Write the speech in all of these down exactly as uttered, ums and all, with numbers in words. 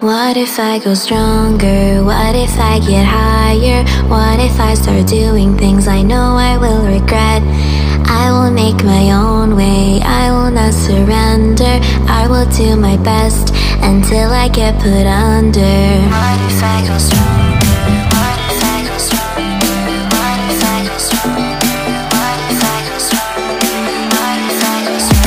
What if I go stronger? What if I get higher? What if I start doing things I know I will regret? I will make my own way, I will not surrender. I will do my best until I get put under. What if I go stronger? What if I go stronger? What if I go stronger? What if I go stronger? What if I go stronger?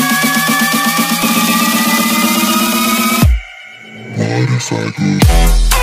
What if I go